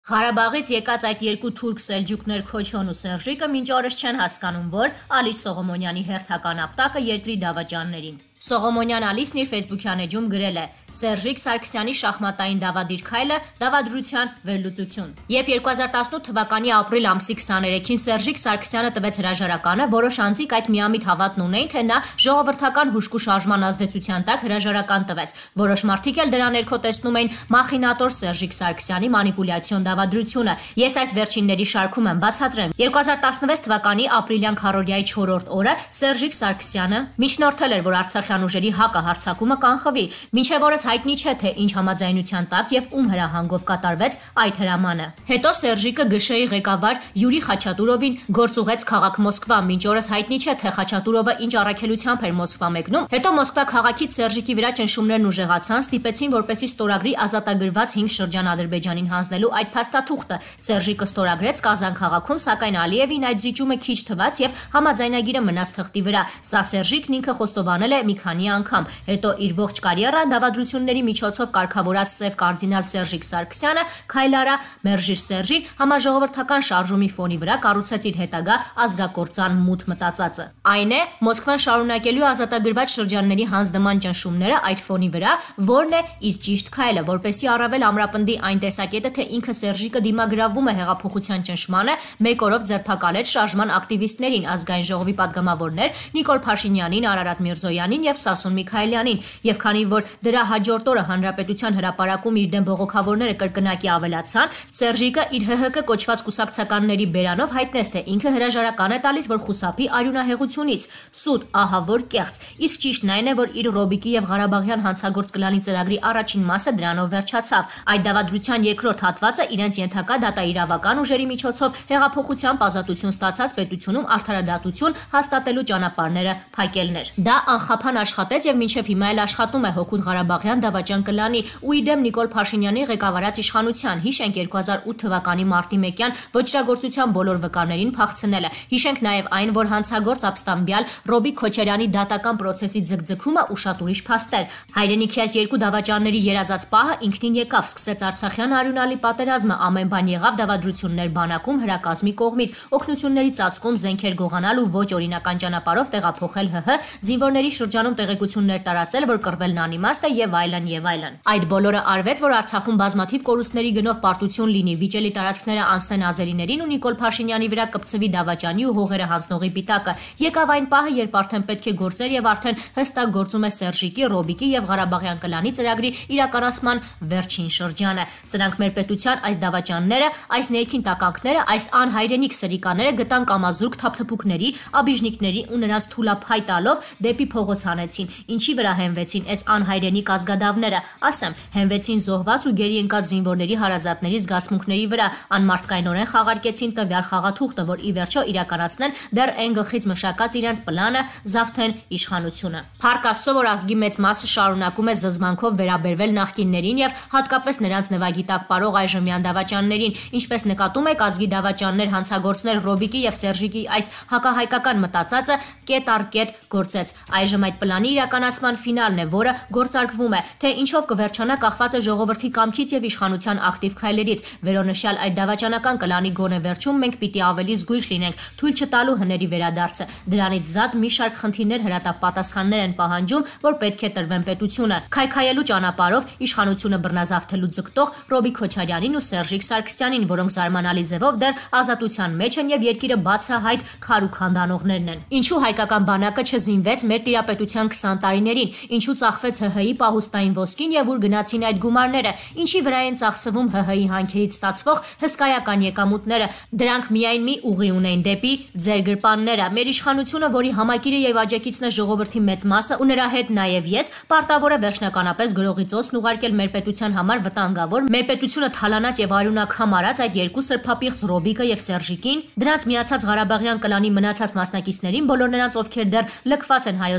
Ղարաբաղից եկած այդ երկու թուրք սելջուկներ Քոչոն ու Սերժիկը մինչ օրս չեն հասկանում, որ Ալիս Սողոմոնյանի հերթական ապտակը երկրի դավաճաններին։ Սողոմոնյան Ալիսն իր Facebook-յան էջում գրել է. Սերժիկ Սարգսյանի շախմատային դավադիր քայլը դավադրության վերլուծություն։ Երբ 2018 թվականի ապրիլ ամսի 23-ին Սերժիկ Սարգսյանը տվեց հրաժարականը, որոշ անձիկ այդ միամիտ հավատն ունեին, թե նա ժողովրդական հուժկու շարժման ազդեցության տակ հրաժարական տվեց։ Որոշ մարդիկ էլ դրա ներքո տեսնում էին մախինատոր Սերժիկ Սարգսյանի մանիպուլյացիոն դավադրությունը։ Ես այս վերջինների շարքում եմ բացատրեմ։ 2016 թվականի ապրիլյան քարոզիայի 4-րդ օրը Սերժիկ Սարգսյանը միջնորդել էր, որ Արցախյան ուժերի հակահարձակումը կանխվի, մինչև օրս հայտնի չէ, թե ինչ համաձայնության տակ եւ ում հրահանգով կատարվեց այդ հրամանը։ Հետո Սերժիկը ԳՇ-ի ղեկավար Յուրի Խաչատուրովին գործուղեց քաղաք Մոսկվա, մինչ օրս հայտնի չէ, թե Խաչատուրովը ինչ առաքելությամբ էր Մոսկվա մեկնում։ Հետո Մոսկվա քաղաքից Սերժիկի վրա ճնշումներն ուժեղացան, ստիպեցին, որպեսզի ստորագրի ազատագրված 5 շրջան Ադրբեջանին հանձնելու այդ փաստաթուղթը։ Սերժիկը ստորագրեց Կազան քաղաքում, սակայն Ալիևին այդ զիջումը քիչ թվաց եւ համաձայնագիրը մնաց թղթի վրա։ Սա Սերժիկն ինքը խոստովանել է մի քանի անգամ։ Հետո իր ողջ կարիերան դավադրությունների միջոցով կարգավորած Սև կարդինալ Սերժիկ Սարգսյանը քայլարա մերժիր Սերժին համաժողովրդական շարժումի ֆոնի վրա կառուցեց իր հետագա ազգակործան մութ մտածածը։ Այն է Մոսկվան շարունակելու ազատագրված շրջանների հանձնման ճնշումները այդ ֆոնի վրա, որն է իր ճիշտ քայլը, որպեսզի առավել ամրապնդի այն տեսակետը, թե ինքը Սերժիկը դիմագրավում է հեղափոխության ճնշմանը, մեկ օրով ձերբակալեց շարժման ակտիվիստներին, ազգային ժողովի падգամավորներ Նիկոլ Փաշինյանին, Արարատ Միրզոյանին եւ Սասուն Միքայելյանին, եւ քանի որ դրա հաջորդ օրը հանրապետության հրապարակում իր դեմ բողոքավորները կրկնակի ավելացան, Սերժիկը իր ՀՀԿ կոչված կուսակցականների բերանով հայտնեց, թե ինքը հրաժարական է տալիս, որ խուսափի արյունահեղությունից։ Սուտ, ահա որ կեղծ։ Իսկ ճիշտն այն է, որ իր Ռոբիկի եւ Ղարաբաղյան հանցագործ կլանի ծրագրի առաջին մասը դրանով վերջացավ։ Այդ դավադրության երկրորդ հատվածը իրենց ենթակա դատաիրավական ուժերի միջոցով հեղափոխությամբ ազատություն ստացած պետությունում արդարադատություն հաստատելու ճանապարհները փակելն էր։ Դա անխափան աշխատեց եւ մինչեւ հիմա էլ աշխատում է հօգուտ Ղարաբաղյան դավաճան կլանի ու իդեմ Նիկոլ Փաշինյանի ղեկավարած իշխանության։ Հիշենք 2008 թվականի մարտի 1-յան ոչրագործության բոլոր վկաներին փախցնելը։ Հիշենք նաեւ այն, որ հանցագործ ապստամբյալ Ռոբիկ Քոչարյանի դատական process-ի ձգձգումը ու շատ ուրիշ փաստեր։ Հայրենիքի այս երկու դավաճանների երազած պահը ինքնին եկավ, սկսեց Արցախյան արյունալի պատերազմը, ամեն բան եղավ դավադրություններ բանակում հրակազմի կողմից, օգնությունների ծածկում, զենքեր գողանալ ու ոչ օրինական ճանապարհով տեղափոխել ՀՀ, զինվորների շրջանում տեղեկություններ տարածել, որ կռվելն անիմաստ է եւ այլն եւ այլն։ Այդ բոլորը արվեց, որ Արցախում բազմաթիվ կորուստների գնով պարտություն լինի, վիճելի տարածքները անցնեն ազերիներին ու Նիկոլ Փաշինյանի վրա կպցվի դավաճանի ու հողերը հանձնողի պիտակը։ Եկավ այն պահը, երբ արդեն պետք է գործեր եւ արդեն հստակ գործում է Սերժիկի, Ռոբիկի եւ Ղարաբաղյան կլանի ծրագրի իրականացման վերջին շրջանը։ Սրանք մեր պետության այս դավաճանները, այս ներքին տականքները, այս անհայրենիք սրիկաները գտան կամազուրկ թափթփուկների, աբիժնիկների ու նրանց թուլափայ տալով դեպի փողոց հանեցին, ինչի վրա հենվեցին այս անհայրենիք ազգադավները, ասեմ, հենվեցին զոհված ու գերի ընկած զինվորների հարազատների զգացմունքների վրա, անմարդկայնորեն խաղարկեցին տվյալ խաղաթուղթը, որ ի վերջո իրականացնեն դեռ այն գլխից մշակած իրենց պլանը զավթեն իշխանությունը։ Փառք Աստծո, որ ազգի մեծ մասը շարունակում է զզվանքով վերաբերվել նախկիններին եւ հատկապես նրանց նվագի տակ ապարող այժմյան դավաճաններին, ինչպես նկատում եք, ազգի դավաճաններ հանցագործներ Ռոբիկի եւ Սերժիկի այս հակահայկական մտածածը կետ առ կետ գործեց։ Այժմ այդ պլանի իրականացման ֆինալն է, որը գործարկվում է, թե ինչով կվերջանա կախված է ժողովրդի կամքից եւ իշխանության ակտիվ քայլերից։ Վերոնշյալ այդ դավաճանական կլանի գոնե վերջում մենք պիտի ավելի զգույշ լինենք, թույլ չտալու հների վերադարձը։ Դրանից զատ մի շարք խնդիրներ հրատապատասխաններ են պահանջում, որ պետք է տրվեն պետությունը։ Քայքայելու ճանապարհով իշխանությունը բռնազավթելու ձգտող Ռոբիկ Քոչարյանին ու Սերժիկ Սարգսյանին, որոնք զարմանալի ձևով դեռ ազատության մեջ են եւ երկիրը բացահայտ քար ու քանդանողներն են։ Ինչու հայկական բանակը չզինվեց մեր տիրապետության 20 տարիներին, ինչու ծախվեց ՀՀ-ի պահուստային ոսկին եւ ուր գնացին այդ գումարները, ինչի վրա են ծախսվում ՀՀ-ի հանքերից ստացվող հսկայական եկամուտները։ Դրանք միայն մի ուղի ունեն դեպի ձեր գրպանները։ Մեր իշխանությունը, որի համակիրը եւ աջակիցն է ժողովրդի մեծ մասը ու նրա հետ նաեւ ես, պարտավոր է վերջնականապես գրողի ծոցն ուղարկել մեր պետության համար վտանգավոր, մեր պետությունը թալանած եւ արյունակ համարած այդ երկու սրբապիղծ Ռոբիկը եւ Սերժիկին, դրանց միացած Ղարաբաղյան կլանի մնացած մասնակիցներին, բոլոր նրանց, ովքեր դեռ լքված են հայոց բանակում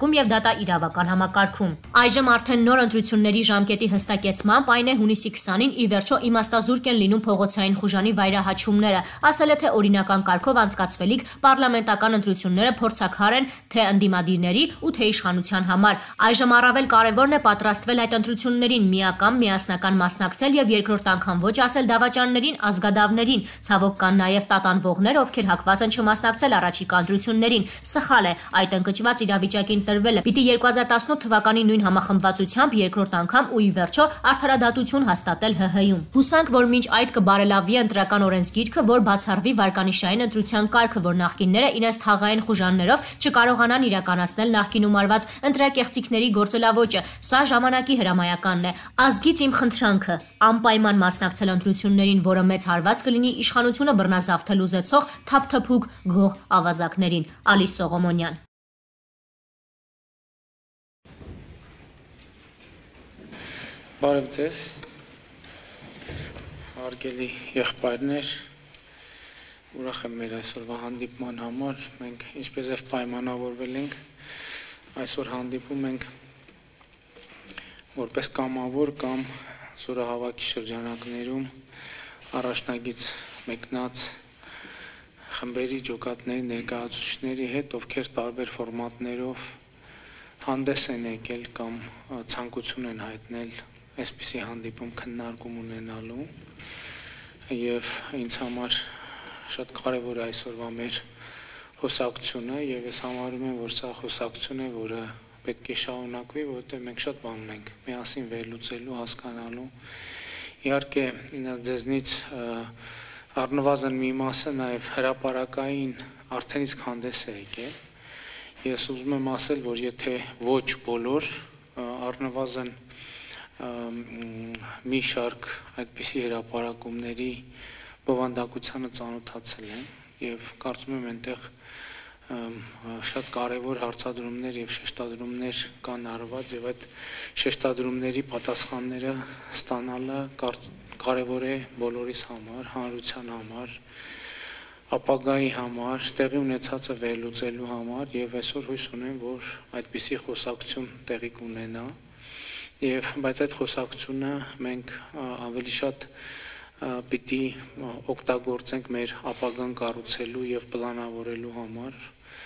քննարկում եւ դատաիրավական համակարգում։ Այժմ արդեն նոր ընտրությունների ժամկետի հստակեցմամբ այն է հունիսի 20-ին ի վերջո իմաստազուրկ են լինում փողոցային խուժանի վայրահաչումները, ասել է թե օրինական կարգով անցկացվելիք պարլամենտական ընտրությունները փորձաքար են թե ընդդիմադիրների ու թե իշխանության համար։ Այժմ առավել կարևորն է պատրաստվել այդ ընտրություններին միակամ, միասնական մասնակցել եւ երկրորդ անգամ ոչ ասել դավաճաններին, ազգադավներին։ Ցավոք կան նաեւ տատանվողներ, ովքեր հակված են չմասնակցել առաջիկա ընտրություններին։ Սխալ է, այդ ընկճված իրավիճակին տրվելը պիտի 2018 թվականի նույն համախմբվածությամբ երկրորդ անգամ ու ի վերջո արդարադատություն հաստատել ՀՀ-ում։ Հուսանք, որ մինչ այդ կբարելավվի ընտրական օրենսգիրքը, որ բացառվի վարկանիշային ընտրության կարգը, որ նախկինները իրենց թաղային խուժաններով չկարողանան իրականացնել նախկինում արված ընտրակեղծիքների գործելավոճը։ Սա ժամանակի հրամայականն է։ Ազգից իմ խնդրանքը անպայման մասնակցել ընտրություններին, որը մեծ հարված կլինի իշխանությունը բռնազավթել ուզեցող թափթփուկ գող ավազակներին։ Ալիս Սողոմոնյան։ Բարև ձեզ, հարգելի եղբայրներ, ուրախ եմ մեր այսօրվա հանդիպման համար, մենք ինչպես և պայմանավորվել ենք, այսօր հանդիպում ենք որպես կամավոր կամ զորահավաքի շրջանակներում առաջնագիծ մեկնած խմբերի ջոկատների ներկայացուցիչների հետ, ովքեր տարբեր ֆորմատներով հանդես են եկել կամ ցանկություն են հայտնել այսպիսի հանդիպում քննարկում ունենալու եւ ինձ համար շատ կարեւոր է այսօրվա մեր խոսակցությունը եւ ես համարում եմ, որ սա խոսակցություն է, որը պետք է շարունակվի, որովհետեւ մենք շատ բան ունենք միասին վերլուծելու, հասկանալու։ Իհարկե, ձեզնից առնվազն մի մասը նաեւ հրապարակային արդեն իսկ հանդես է եկել։ Ես ուզում եմ ասել, որ եթե ոչ բոլոր, առնվազն մի շարք այդպիսի հրապարակումների բովանդակությանը ծանոթացել են եւ կարծում եմ այնտեղ շատ կարեւոր հարցադրումներ եւ շեշտադրումներ կան արված եւ այդ շեշտադրումների պատասխանները ստանալը կարեւոր է բոլորիս համար, հանրության համար, ապագայի համար, տեղի ունեցածը վերլուծելու համար եւ այսօր հույս ունեմ, որ այդպիսի խոսակցություն տեղի կունենա բայց այդ խոսակցությունը մենք ավելի շատ պիտի օգտագործենք մեր ապագան կառուցելու եւ պլանավորելու համար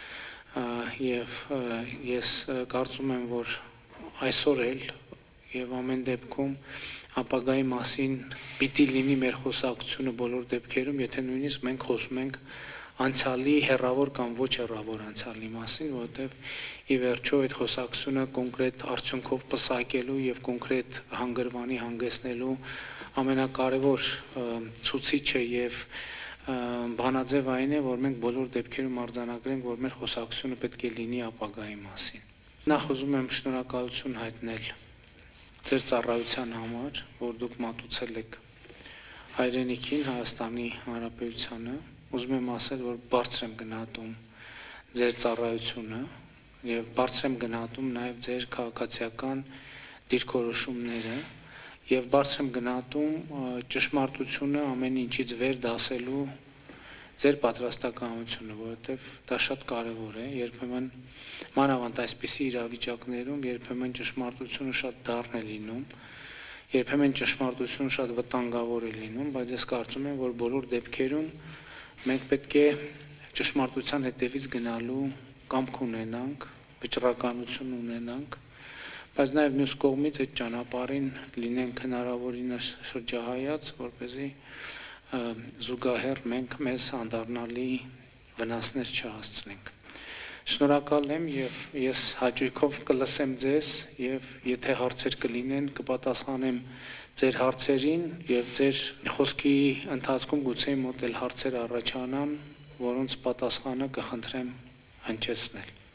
եւ ես կարծում եմ, որ այսօր էլ եւ ամեն դեպքում ապագայի մասին պիտի լինի մեր խոսակցությունը բոլոր դեպքերում, եթե նույնիսկ մենք խոսում ենք անցյալի հեռավոր կամ ոչ հեռավոր անցյալի մասին, որովհետև ի վերջո այդ խոսակցությունը կոնկրետ արդյունքով պսակելու եւ կոնկրետ հանգրվանի հանգեցնելու ամենակարևոր ցուցիչը եւ բանաձև այն է, որ մենք բոլոր դեպքերում արձանագրենք, որ մեր խոսակցությունը պետք է լինի ապագայի մասին։ Նախ ուզում եմ շնորհակալություն հայտնել ձեր ծառայության համար, որ դուք մատուցել եք հայրենիքին, Հայաստանի Հանրապետությանը։ Ուզում եմ ասել, որ բարձր եմ գնահատում ձեր ծառայությունը եւ բարձր եմ գնահատում նաեւ ձեր քաղաքացիական դիրքորոշումները եւ բարձր եմ գնահատում ճշմարտությունը ամեն ինչից վեր դասելու ձեր պատրաստակամությունը, որովհետեւ դա շատ կարեւոր է, երբեմն մանավանդ այսպիսի իրավիճակներում երբեմն ճշմարտությունը շատ դառն է լինում, երբեմն ճշմարտությունը շատ վտանգավոր է լինում, բայց ես կարծում եմ, որ բոլոր դեպքերում մենք պետք է ճշմարտության հետևից գնալու կամք ունենանք, վճռականություն ունենանք, բայց նաև մյուս կողմից այդ ճանապարհին լինենք հնարավորինս շրջահայաց, որպեսզի զուգահեռ մենք մեզ անդառնալի վնասներ չհասցնենք։ Շնորհակալ եմ եւ ես հաճույքով կլսեմ ձեզ եւ եթե հարցեր կլինեն, կպատասխանեմ ձեր հարցերին եւ ձեր խոսքի ընթացքում գուցե մոտ էլ հարցեր առաջանան, որոնց պատասխանը կխնդրեմ հնչեցնել։